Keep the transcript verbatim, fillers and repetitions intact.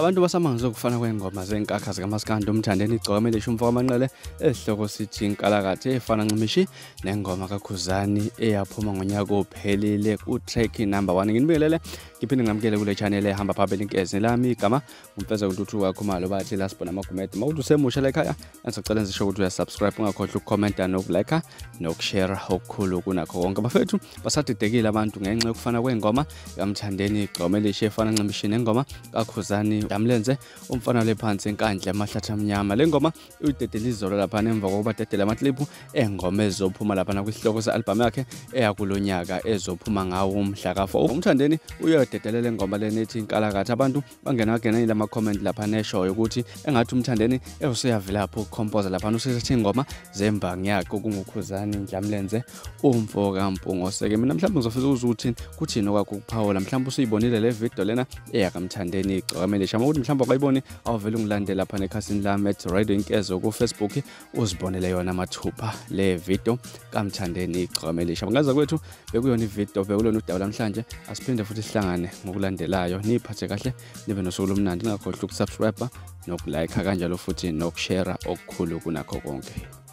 Abantu basamanzi ukufana kwengoma zenkakha zikaMaskandi umthandeni igcokama elisha umfaka amanqele esihloko sithi inkalakatha efana ncimishi nengoma kaKhuzani eyaphuma ngonyaka ophelile ku-track number one. Nginibingelele ngiphinde ngamukele kule channel ehamba phambili inkezi lami igama umfeza kuntuthuka khumalo bathi lasibona amagumede mawuthi usemusha la ekhaya ngisacela ngisho ukuthi uyasubscribe ungakhohlwa ukucomment nokulike nokushare okukhulu kunakho konke. Bafethu basadidekile abantu ngenxa yokufana kwengoma yamthandeni igcokama elisha efana ncimishi nengoma kaKhuzani yamlenze umfana lephansi enkandla amahlathi amnyama. Le ngoma uyidedela izolo lapha emva kokuba dedela amaclip engoma ezophuma lapha nakwisihloko se-album yakhe eyakulonyaka ezophuma ngawo umhla ka four. Umthandeni uyodedelela ingoma lenethi inkalakatha. Abantu bangena bagena lama comment lapha neshoyo ukuthi engathi umthandeni eyoseyavilapha ukucomposer lapha usesethi ingoma zembangi yakhe kungoKhuzani njamlenze umfo kaMpungo seke. Mina mhlawumbe ngizofisa ukuthi kuthini okwakho ukuphawula mhlawumbe usuyibonile le video lena eyakamthandeni igcokama elisha mawuthi mhlawumbe akayiboni awuvela ungilandela lapha nekhasini lami at radio inkezo ku Facebook uzibonele yona mathupha le video kamthandeni igcokama elisha. Ngaza kwethu bekuyona ivideo bekulona udaba namhlanje asiphinde futhi sihlangane ngokulandelayo. Niphathe kahle nibe nosuku lomnandi ngakhohlwa ukusubscribe nokulike kanjalo futhi nokushare okukhulu kunakho konke.